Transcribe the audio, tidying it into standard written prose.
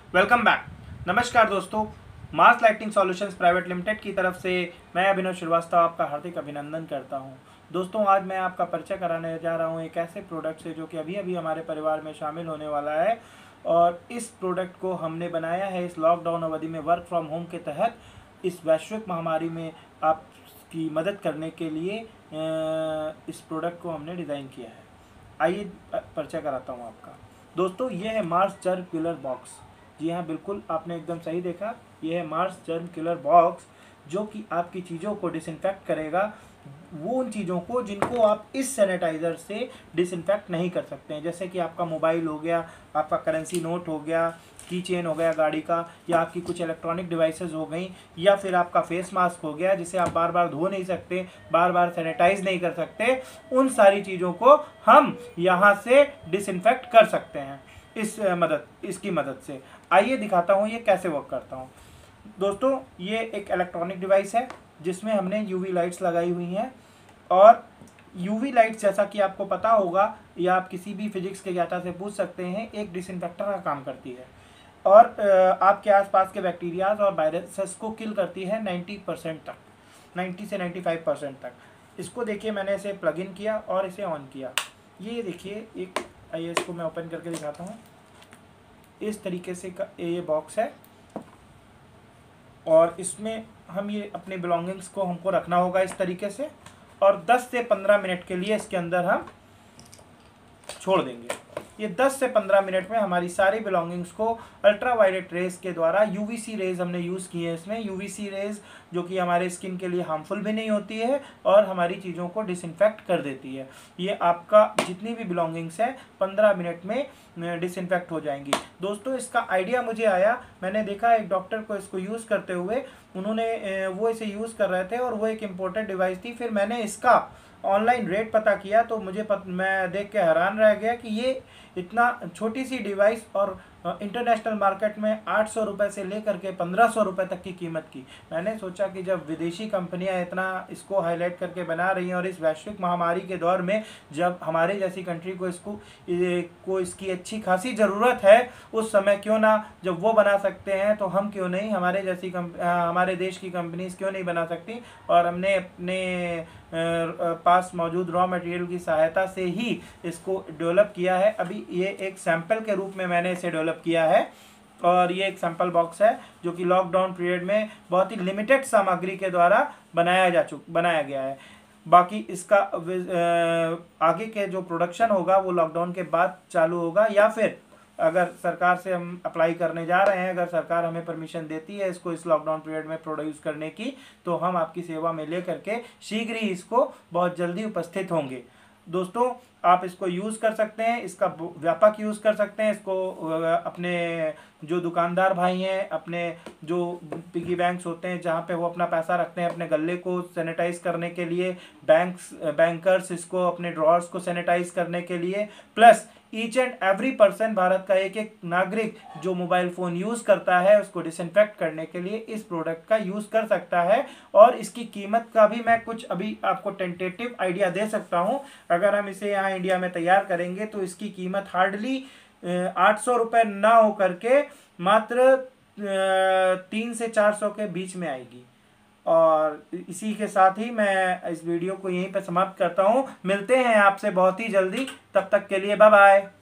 Welcome back. नमस्कार दोस्तों, Mars Lighting Solutions Private Limited की तरफ से मैं अभिनव श्रीवास्तव आपका हार्दिक अभिनंदन करता हूं। दोस्तों, आज मैं आपका परिचय कराने जा रहा हूं एक ऐसे प्रोडक्ट से जो कि अभी अभी हमारे परिवार में शामिल होने वाला है। और इस प्रोडक्ट को हमने बनाया है इस लॉकडाउन अवधि में वर्क फ्रॉम होम के तहत, इस वैश्विक महामारी में आपकी मदद करने के लिए इस प्रोडक्ट को हमने डिज़ाइन किया है। आइए परिचय कराता हूँ आपका। दोस्तों, ये है मार्स जर्म किलर बॉक्स। जी हाँ, बिल्कुल आपने एकदम सही देखा। ये है मार्स जर्म किलर बॉक्स, जो कि आपकी चीज़ों को डिसइंफेक्ट करेगा, वो उन चीज़ों को जिनको आप इस सैनिटाइज़र से डिसइंफेक्ट नहीं कर सकते हैं। जैसे कि आपका मोबाइल हो गया, आपका करेंसी नोट हो गया, की चेन हो गया गाड़ी का, या आपकी कुछ इलेक्ट्रॉनिक डिवाइसेस हो गई, या फिर आपका फेस मास्क हो गया जिसे आप बार बार धो नहीं सकते, बार बार सैनिटाइज नहीं कर सकते। उन सारी चीज़ों को हम यहाँ से डिसइंफेक्ट कर सकते हैं इसकी मदद से। आइए दिखाता हूँ ये कैसे वर्क करता हूँ। दोस्तों, ये एक इलेक्ट्रॉनिक डिवाइस है जिसमें हमने यूवी लाइट्स लगाई हुई हैं। और यूवी लाइट्स, जैसा कि आपको पता होगा या आप किसी भी फिजिक्स के ज्ञाता से पूछ सकते हैं, एक डिसइंफेक्टर का काम करती है और आपके आसपास के बैक्टीरियाज और वायरसेस को किल करती है 90% तक, 90 से 95% तक। इसको देखिए, मैंने इसे प्लग इन किया और इसे ऑन किया। ये देखिए, आइए इसको मैं ओपन करके दिखाता हूँ। इस तरीके से ये बॉक्स है और इसमें हम ये अपने बिलोंगिंग्स को हमको रखना होगा इस तरीके से, और 10 से 15 मिनट के लिए इसके अंदर हम छोड़ देंगे। ये 10 से 15 मिनट में हमारी सारी बिलोंगिंग्स को अल्ट्रावायलेट रेज के द्वारा, यूवीसी रेज हमने यूज़ की है इसमें, यूवीसी रेज जो कि हमारे स्किन के लिए हार्मफुल भी नहीं होती है और हमारी चीज़ों को डिसइंफेक्ट कर देती है। ये आपका जितनी भी बिलोंगिंग्स है 15 मिनट में डिसइंफेक्ट हो जाएंगी। दोस्तों, इसका आइडिया मुझे आया, मैंने देखा एक डॉक्टर को इसको यूज़ करते हुए, उन्होंने वो इसे यूज़ कर रहे थे और वो एक इम्पोर्टेड डिवाइस थी। फिर मैंने इसका ऑनलाइन रेट पता किया तो मैं देख के हैरान रह गया कि ये इतना छोटी सी डिवाइस और इंटरनेशनल मार्केट में 800 रुपये से लेकर के 1500 रुपये तक की कीमत की। मैंने सोचा कि जब विदेशी कंपनियां इतना इसको हाईलाइट करके बना रही हैं और इस वैश्विक महामारी के दौर में जब हमारे जैसी कंट्री को इसकी अच्छी खासी ज़रूरत है, उस समय क्यों ना जब वो बना सकते हैं तो हम क्यों नहीं, हमारे देश की कंपनीज क्यों नहीं बना सकती। और हमने अपने पास मौजूद रॉ मटेरियल की सहायता से ही इसको डेवलप किया है। अभी ये एक सैंपल के रूप में मैंने इसे डेवलप किया है और ये एक सैंपल बॉक्स है जो कि लॉकडाउन पीरियड में बहुत ही लिमिटेड सामग्री के द्वारा बनाया गया है। बाकी इसका आगे के जो प्रोडक्शन होगा वो लॉकडाउन के बाद चालू होगा, या फिर अगर सरकार से हम अप्लाई करने जा रहे हैं, अगर सरकार हमें परमिशन देती है इसको इस लॉकडाउन पीरियड में प्रोड्यूस करने की, तो हम आपकी सेवा में ले करके शीघ्र ही इसको बहुत जल्दी उपस्थित होंगे। दोस्तों, आप इसको यूज़ कर सकते हैं, इसका व्यापक यूज़ कर सकते हैं। इसको अपने जो दुकानदार भाई हैं, अपने जो पिगी बैंक्स होते हैं जहाँ पे वो अपना पैसा रखते हैं अपने गल्ले को सैनिटाइज करने के लिए, बैंकर्स इसको अपने ड्रॉर्स को सैनिटाइज करने के लिए, plus each and every person, Bharat का एक एक नागरिक जो मोबाइल फ़ोन यूज़ करता है उसको डिसइंफेक्ट करने के लिए इस प्रोडक्ट का यूज़ कर सकता है। और इसकी कीमत का भी मैं कुछ अभी आपको टेंटेटिव आइडिया दे सकता हूँ। अगर हम इसे यहाँ इंडिया में तैयार करेंगे तो इसकी कीमत हार्डली 800 रुपये ना हो करके मात्र 300 से 400 के बीच में आएगी। और इसी के साथ ही मैं इस वीडियो को यहीं पर समाप्त करता हूँ। मिलते हैं आपसे बहुत ही जल्दी, तब तक के लिए बाय बाय।